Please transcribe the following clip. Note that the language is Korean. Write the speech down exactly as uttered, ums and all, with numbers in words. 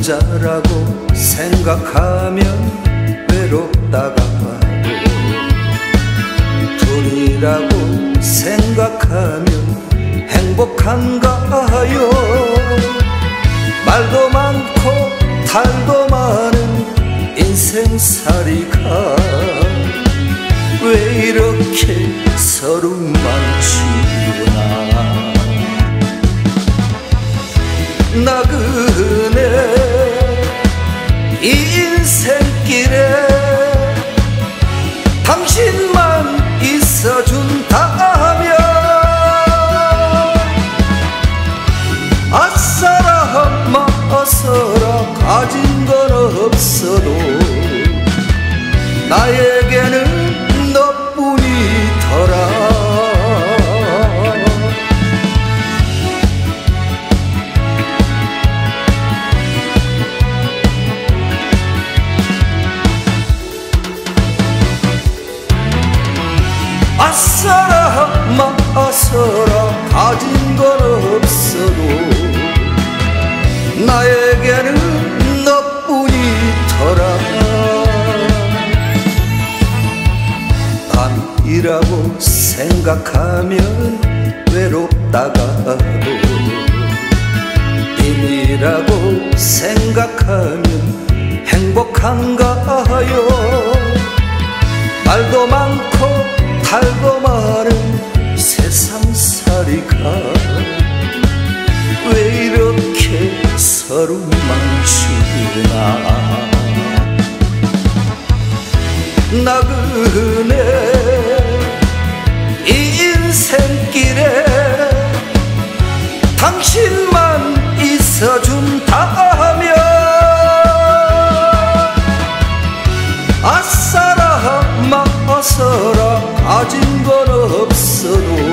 혼자라고 생각하면 외롭다가 봐도 둘이라고 생각하면 행복한가요? 말도 많고 탈도 많은 인생살이가 왜 이렇게 서름만 치우나. 나그네 이 인생길에 당신만 있어준다면 아싸라 마서라 가진 건 없어도 나에게는 너뿐이더라. 아싸라 마서라 가진 건 없어도 나에게는 너뿐이더라. 남이라고 생각하면 외롭다가도 님이라고 생각하면 행복한가요? 말도 많고 탈도 많은 세상살이가 왜 이렇게 서름만 치나. 나그네 이 인생길에 당신만 있어준다면 아싸라 마서라 가진 건 없어도